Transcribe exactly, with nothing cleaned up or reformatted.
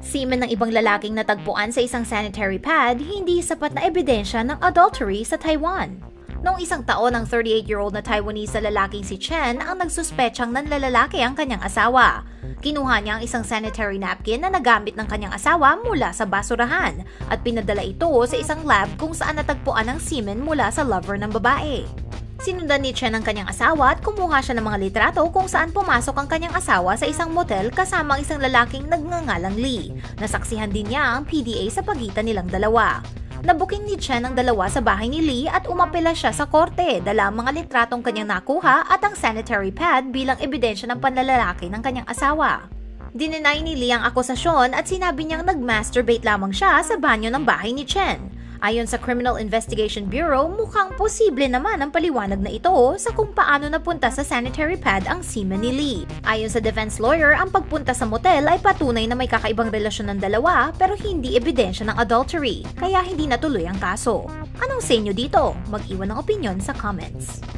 Semen ng ibang lalaking natagpuan sa isang sanitary pad, hindi sapat na ebidensya ng adultery sa Taiwan. Noong isang taon, ang thirty-eight-year-old na Taiwanese na lalaking si Chen ang nagsuspetsang nanlalalaki ang kanyang asawa. Kinuha niya ang isang sanitary napkin na nagamit ng kanyang asawa mula sa basurahan at pinadala ito sa isang lab kung saan natagpuan ang semen mula sa lover ng babae. Sinundan ni Chen ang kanyang asawa at kumuha siya ng mga litrato kung saan pumasok ang kanyang asawa sa isang motel kasama ang isang lalaking nagngangalang Lee. Nasaksihan din niya ang P D A sa pagitan nilang dalawa. Nabuking ni Chen ang dalawa sa bahay ni Lee at umapela siya sa korte dala ang mga litratong kanyang nakuha at ang sanitary pad bilang ebidensya ng panlalalaki ng kanyang asawa. Dininay ni Lee ang akusasyon at sinabi niyang nag-masturbate lamang siya sa banyo ng bahay ni Chen. Ayon sa Criminal Investigation Bureau, mukhang posible naman ang paliwanag na ito sa kung paano napunta sa sanitary pad ang semen ni Lee. Ayon sa defense lawyer, ang pagpunta sa motel ay patunay na may kakaibang relasyon ng dalawa pero hindi ebidensya ng adultery, kaya hindi natuloy ang kaso. Anong sa inyo dito? Mag-iwan ng opinion sa comments.